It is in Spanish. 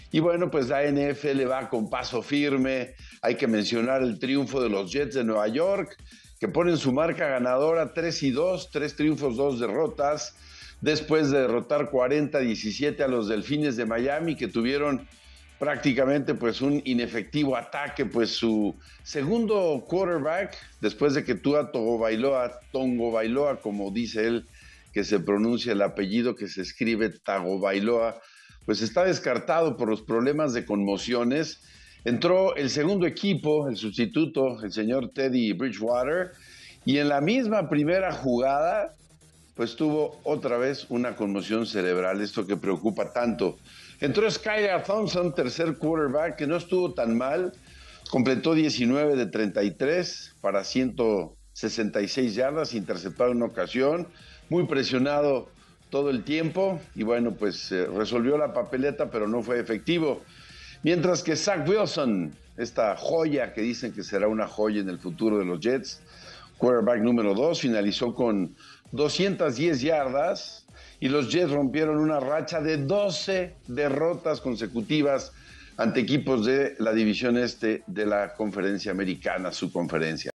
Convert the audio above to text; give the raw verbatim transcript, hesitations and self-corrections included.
Y bueno, pues la N F L va con paso firme. Hay que mencionar el triunfo de los Jets de Nueva York, que ponen su marca ganadora tres y dos, tres triunfos, dos derrotas, después de derrotar cuarenta a diecisiete a los Delfines de Miami, que tuvieron prácticamente pues un inefectivo ataque, pues su segundo quarterback, después de que Tua Tagovailoa, Tongo Bailoa, como dice él, que se pronuncia el apellido, que se escribe Tagovailoa, pues está descartado por los problemas de conmociones. Entró el segundo equipo, el sustituto, el señor Teddy Bridgewater, y en la misma primera jugada, pues tuvo otra vez una conmoción cerebral, esto que preocupa tanto. Entró Skylar Thompson, tercer quarterback, que no estuvo tan mal, completó diecinueve de treinta y tres para ciento sesenta y seis yardas, interceptado en una ocasión, muy presionado todo el tiempo, y bueno, pues eh, resolvió la papeleta, pero no fue efectivo. Mientras que Zach Wilson, esta joya que dicen que será una joya en el futuro de los Jets, quarterback número dos, finalizó con doscientas diez yardas y los Jets rompieron una racha de doce derrotas consecutivas ante equipos de la división este de la conferencia americana, su conferencia.